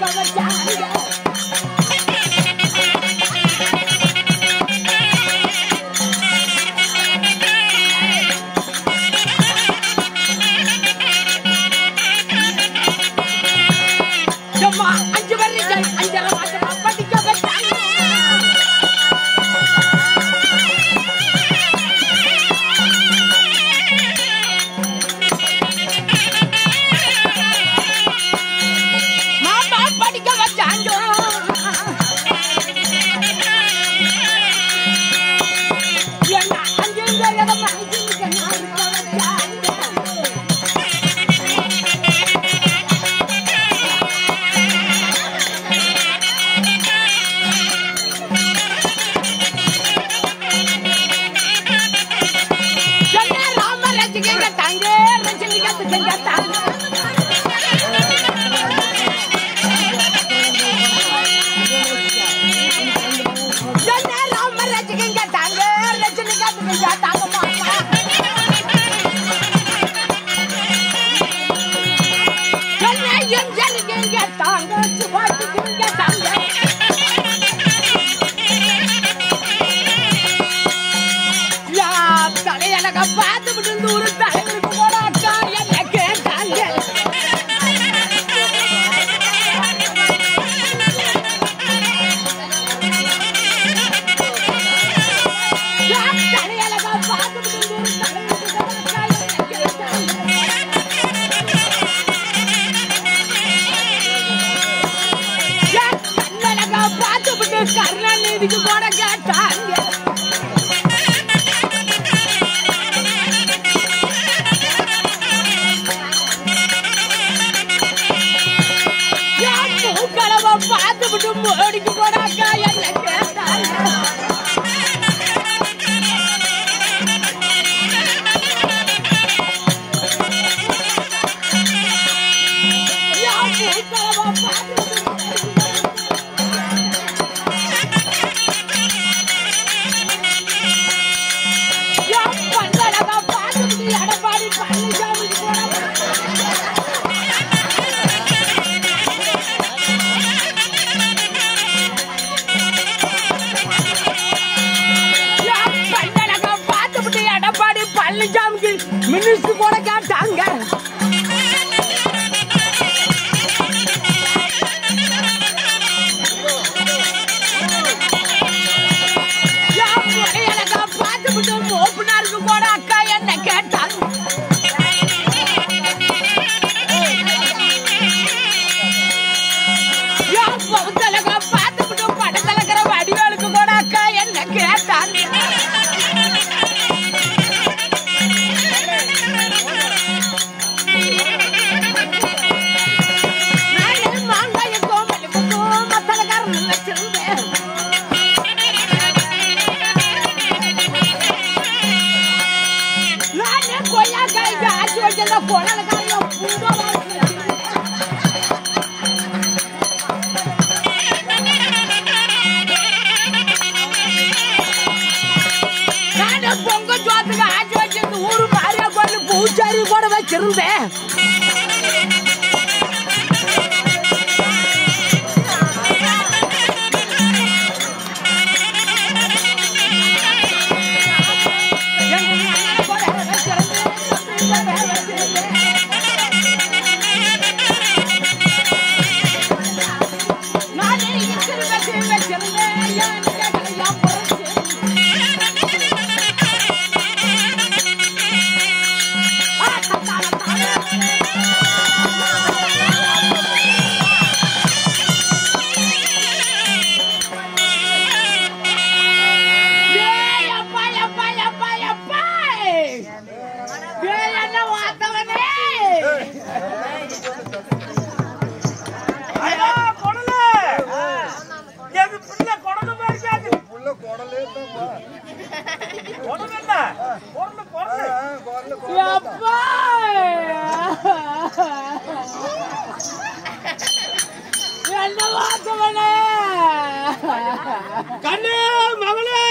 கண்ணு மகளே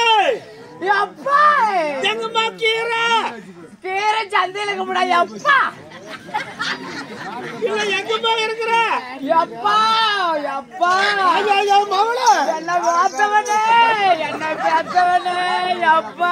அப்பா எங்கம்மா கீரை கீரை சந்தையில கும்பிடா அப்பா இல்ல எங்கம்மா இருக்கிற எப்பா எப்பா மகள என்ன பார்த்தவனே என்ன பார்த்தவனே எப்பா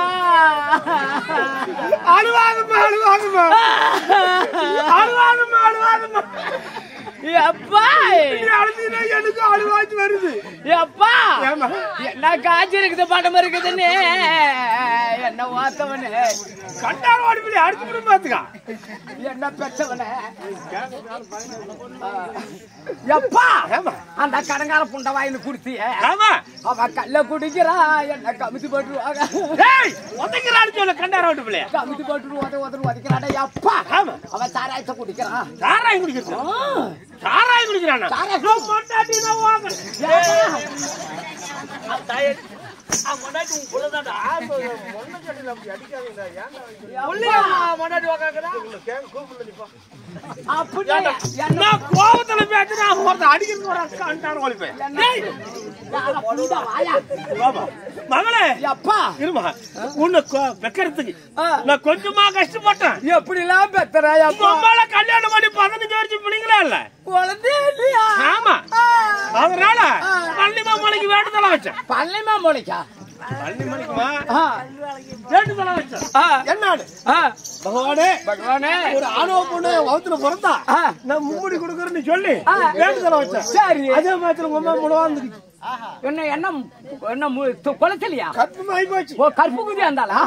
அழுவாதம்மா அழுவாதம்மா அழுவாதம்மா அழுவாதம்மா எப்பா அழுதுனா எனக்கு அழுவாச்சு வருது எப்பா என்ன காய்ச்சி இருக்குது படம் இருக்குதுன்னு என்ன பார்த்தவனே கண்டார ஓடி போய் அடிச்சு பாத்துக்கா என்ன பெற்றவனே எப்பா அந்த கடங்கார புண்ட வாயில குடுத்திய அவ கல்ல குடிக்கிறா என்ன கமிதி போட்டுருவாங்க ஒதைக்கிறான்னு சொல்ல கண்டார ஓடி போய் கமிதி போட்டு உதைக்கிறாடா எப்பா அவன் சாராயத்தை குடிக்கிறான் சாராயம் குடிக்கிறான் சாராயம் குடிக்கிறானா மொட்டாட்டினா வாங்க மொட்டாட்டி உன் புள்ளதாடா மொன்ன சட்டில அப்படி அடிக்காதீங்க ஏன்டா மொட்டாட்டி வாங்கறா கூப்பிடுல நிப்பா அப்படி என்ன கோவத்துல பேசினா ஒருத்த அடிக்கிறது ஒரு அண்டார ஓடி போய் டேய் பாபா மகளே எப்பா இருமா உன்னை வெக்கறதுக்கு நான் கொஞ்சமா கஷ்டப்பட்டேன் எப்படிலாம் பெத்தறா எப்பா அம்மால கல்யாணம் பண்ணி 15 வருஷம் பிள்ளைங்களா இல்ல குழந்தை இல்லையா ஆமா அதனால பள்ளிமாமலைக்கு வேண்டுதல வச்சேன் பள்ளிமாமலைக்கா பள்ளிமலைக்குமா வேண்டுதல வச்சேன் என்னன்னு பகவானே ஒரு ஆணவ பொண்ணு வவுத்துல பிறந்தா நான் மும்முடி கொடுக்கறேன்னு சொல்லி வேண்டுதல வச்சேன் சரி அதே மாதிரி உங்க அம்மா முழுவா வந்துருக்கு என்ன என்ன என்ன குளத்திலையா கற்பம் ஆகி போச்சு ஓ கற்பு குதி இருந்தாளா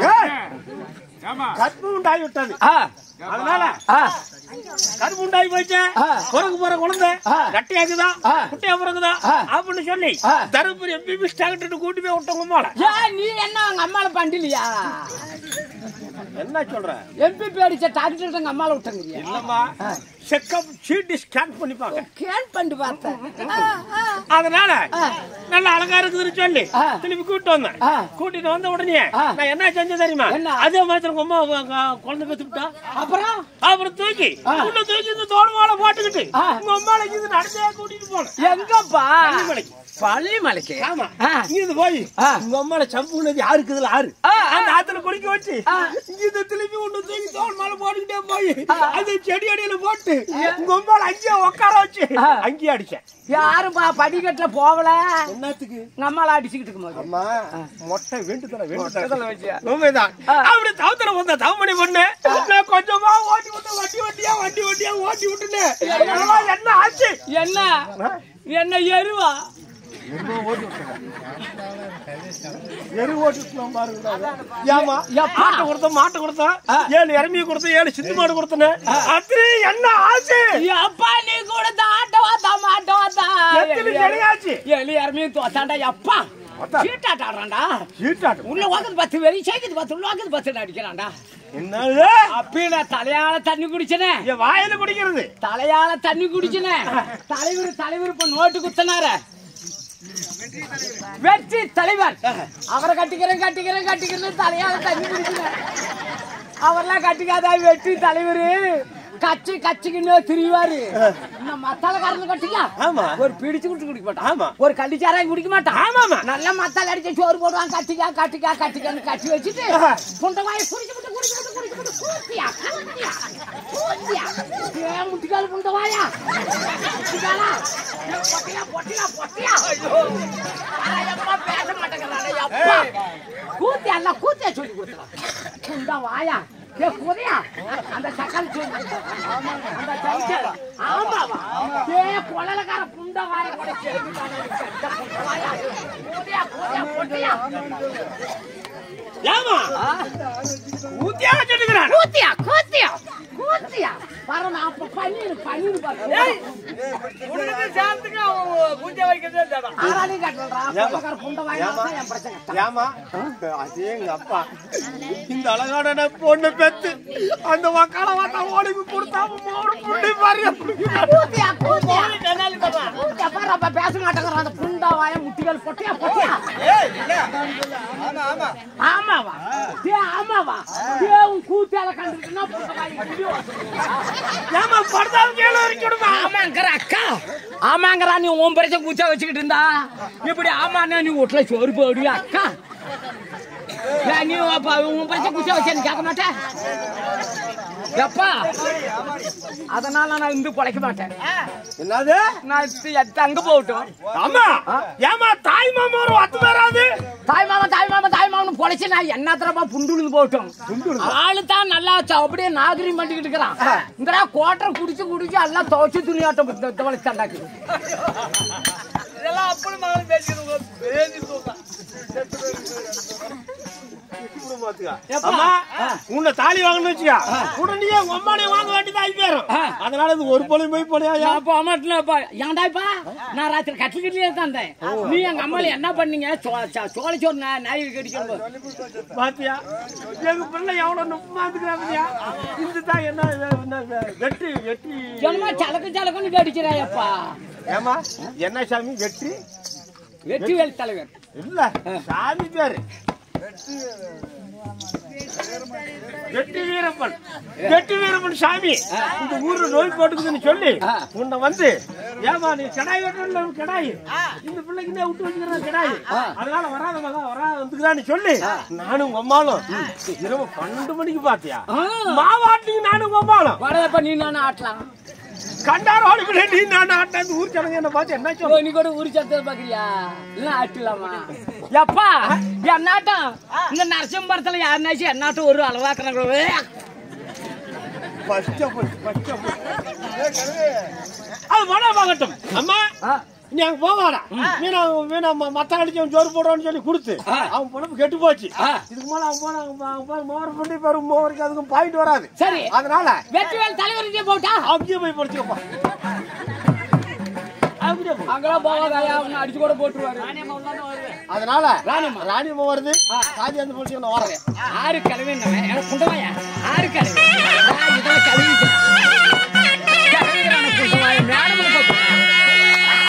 கற்பம் உண்டாகி விட்டது அதனால கற்பம் உண்டாகி போச்சு பிறகு போற குழந்தை கட்டியாக்குதா குட்டியா பிறகுதா அப்படின்னு சொல்லி தருமபுரி எம்பிபிஎஸ் டாக்டர் கூட்டி போய் விட்டவங்க அம்மால நீ என்ன அவங்க அம்மால பண்டிலையா என்ன சொல்ற எம்பிபி அடிச்ச டாக்டர் எங்க அம்மால விட்டங்க இல்லம்மா செக்கப் சிடி ஸ்கேன் பண்ணி பாக்க ஸ்கேன் பண்ணி பார்த்தேன் அதனால நல்ல அழகா இருக்குதுன்னு சொல்லி திருப்பி கூட்டிட்டு வந்தேன் கூட்டிட்டு வந்த உடனே நான் என்ன செஞ்சேன் தெரியுமா அதே மாதிரி உங்க அம்மா குழந்தை பெத்துட்டா அப்புறம் தூக்கி உள்ள தூக்கி இந்த தோடு மாலை போட்டுக்கிட்டு உங்க அம்மாளைக்கு இது நடந்தே கூட்டிட்டு போனேன் எங்கப்பா பள்ளிமலைக்கு ஆமா இங்க போய் உங்க அம்மால சம்புனது யாருக்கு இதுல ஆறு அந்த ஆத்துல குடிக்க வச்சு இங்க திருப்பி உள்ள தூக்கி தோடு மாலை போட்டுக்கிட்டே போய் அந்த செடி அடியில போட்டு உங்க அம்மால அங்கேயே உட்கார வச்சு அங்கேயே அடிச்சேன் யாருப்பா படிக்கட்டுல போகல என்னத்துக்கு உங்க அம்மால அடிச்சுக்கிட்டு இருக்கும் அம்மா மொட்டை வேண்டுதல வச்சு உண்மைதான் அப்படி தவத்துல வந்த தவமணி பொண்ணு நான் கொஞ்சமா ஓட்டி விட்டு வண்டி வண்டியா ஓட்டி விட்டுனேன் என்ன ஆச்சு என்ன எருவா எரு ஓட்டுட்டோம் பாருங்க ஏமா மாட்டை கொடுத்தோம் 7 எருமையை கொடுத்தோம் 7 சிந்து மாடு கொடுத்தேன் அது என்ன ஆச்சு அப்பா நீ கொடுத்த ஆட்டவாத்தா மாட்டவாத்தா கிடையாச்சு 7 எருமையும் தோத்தாண்டா அப்பா சீட்டாட்டாடுறான்டா உள்ள வாக்குது 10 வெறி சேர்க்குது 10 உள்ள வாக்குது 10 அடிக்கிறான்டா என்னது அப்ப நான் தலையால தண்ணி குடிச்சனே வாயில குடிக்கிறது தலையால தண்ணி குடிச்சனே தலைவர் இப்ப நோட்டு குத்தனாரு வெற்றி தலைவர் அவரை கட்டிக்கிறேன் தலையால தண்ணி குடிக்கிறேன் அவரெல்லாம் கட்டிக்காதா வெற்றி தலைவர் கச்சிக்கின்னு திரிவாரு மத்தாலக்காரங்க கட்டிக்கா ஒரு பிடிச்சு குடிக்க மாட்டான் ஒரு கள்ளிச்சாராயம் குடிக்க மாட்டான் நல்லா மத்தால அடிச்சு சோறு போடுவான் கட்டிக்கான்னு கட்டி வச்சுட்டு புண்டவாயை குடிச்சு முட்டிக்கால் புண்டவாயா பேச மாட்டேங்கிறான் கூத்தியா சொல்லி கொடுத்துறான் புண்டவாயா அந்த சக்கல் அந்த ஆமாவா கொள்ளக்கார புண்ட வாய கூத்தியா பரம அப்ப பன்னீர் அப்பா இந்த அழகான பொண்ணு பெத்து அந்த வக்கால வாத்தா ஓடி கொடுத்தா பேச மாட்டேங்கிற அந்த புண்டா வாய முட்டிகள் பொட்டியா ஆமாவா கூத்தியால கண்டுட்டுனா ஆமாங்கறா நீ உன் பிரச்சனை கூச்சா வச்சுக்கிட்டு இருந்தா இப்படி ஆமாண்ணா நீ வீட்டுல சோறு போடுவியா அக்கா நீ உன் பிரச்சனை கூச்சா வச்சு கேட்க மாட்டேன் எப்பா அதனால நான் இந்து பொழைக்க மாட்டேன். என்னது நான் தங்க போகட்டும். ஆமா ஏமா தாய் மாமா ஒரு அத்து வராது. தாய் மாமன் பொழைச்சு நான் என்னத்திரமா புண்டுழுந்து போகட்டும். ஆளு தான் நல்லா அப்படியே நாகரிகம் பண்ணிக்கிட்டு இருக்கிறான். இந்த கோட்டரை குடிச்சு எல்லாம் துவச்சு துணியாட்டம் தொலைச்சாண்டாக்கு. இதெல்லாம் அப்படி மகன் பேசிக்கிறோம். உன்னை தாலி வாங்கணும் வச்சுக்கா உடனே உங்க அம்மானே வாங்க வேண்டியதா ஆயிப்பேரும். அதனால இது ஒரு பொழுது போய் போலியா ஏன்டாப்பா நான் ராத்திரி கட்டிக்கிட்டே தான் நீ எங்க அம்மால என்ன பண்ணீங்க? சோழச்சோறு நாய் கடிக்கணும் பாத்தியா எங்க பிள்ளை எவ்வளவு நுப்பாத்துக்கிறாங்க. இந்த தான் என்ன வெற்றி வெற்றி சலக்குன்னு கடிக்கிறாயப்பா. ஏமா என்ன சாமி வெற்றி வெற்றி வேல் தலைவர் இல்ல சாமி பேரு வெற்றி வீரப்பன் சாமி. இந்த ஊர்ல நோய் போட்டுக்குதுன்னு சொல்லி உன்னை வந்து ஏமா நீ கிடாய் வெட்ட கிடாய் இந்த பிள்ளைக்கு விட்டு வச்சுக்கிறேன் கிடாய் அதனால வராத மகா வந்துக்கிறான்னு சொல்லி நானும் அம்மாலும் இரவு 12 மணிக்கு பாத்தியா மாவாட்டிக்கு நானும் அம்மாலும் வரதப்ப நீ நானும் ஆட்டலாம் கண்டாரோடு நீ நான் ஆட்டாந்து ஊர் ஜனங்க என்ன பார்த்து என்ன சொல்ல நீ கூட ஊர் சத்தம் பாக்குறியா? இல்ல ஆட்டலாமா எப்பா என்னாட்டம் இந்த நரசிம்மரத்துல யாருனாச்சும் என்னாட்டம் ஒரு அளவாக்குறாங்க. அது மனமாகட்டும் அம்மா நீ அங்க போவாடா வீணா மத்த கழிச்சு அவன் ஜோறு போடுறான்னு சொல்லி கொடுத்து அவன் பொண்ணு கெட்டு போச்சு. இதுக்கு மேல அவன் மோர் பண்ணி பாரு மோருக்கு அதுக்கும் பாயிண்ட் வராது. சரி அதனால வெற்றி வேல் தலைவர் போட்டா அப்படியே போய் படிச்சுக்கப்பா. அங்கெல்லாம் போவாதாயா அடிச்சு கூட போட்டுருவாரு. அதனால ராணியம்மா வருது காதி அந்த போச்சு வரேன். யாரு கிளம்பி எனக்கு குண்டவாயா